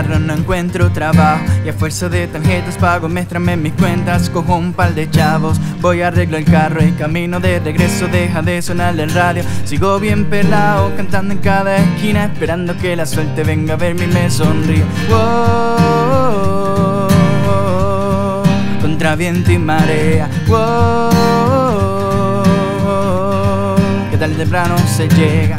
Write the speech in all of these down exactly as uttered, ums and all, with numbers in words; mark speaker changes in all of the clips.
Speaker 1: carro no encuentro trabajo y a fuerza de tarjetas pago mes tras mes mis cuentas. Cojo un par de chavos, voy arreglo el carro y camino de regreso deja de sonar el radio. Sigo bien pelado, cantando en cada esquina, esperando que la suerte venga a verme y me sonríe. Wow, contra viento y marea. Wow, que tarde o temprano se llega.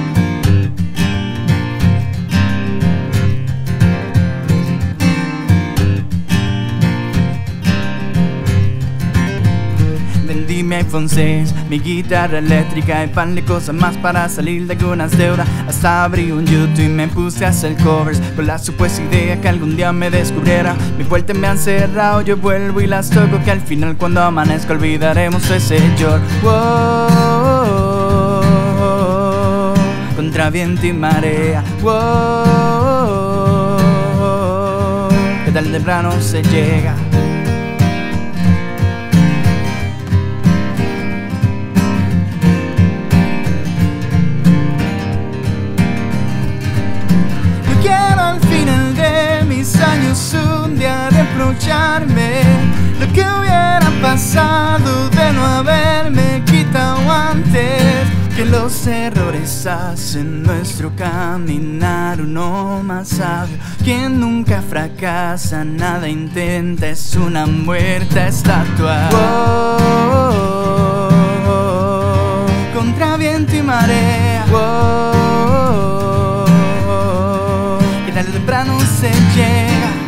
Speaker 1: Vendí mi iPhone seis, mi guitarra eléctrica y pan de cosas más para salir de algunas deudas. Hasta abrí un YouTube y me puse a hacer covers con la supuesta idea que algún día me descubriera. Mis vueltas me han cerrado, yo vuelvo y las toco, que al final cuando amanezca olvidaremos ese llor. Wow, contra viento y marea. Wow, que tarde o temprano se llega. Años un día reprocharme lo que hubiera pasado de no haberme quitado antes. Que los errores hacen nuestro caminar uno más sabio. Quien nunca fracasa, nada intenta, es una muerta estatua. Wow, contra viento y marea. Wow, que tarde o temprano se llega.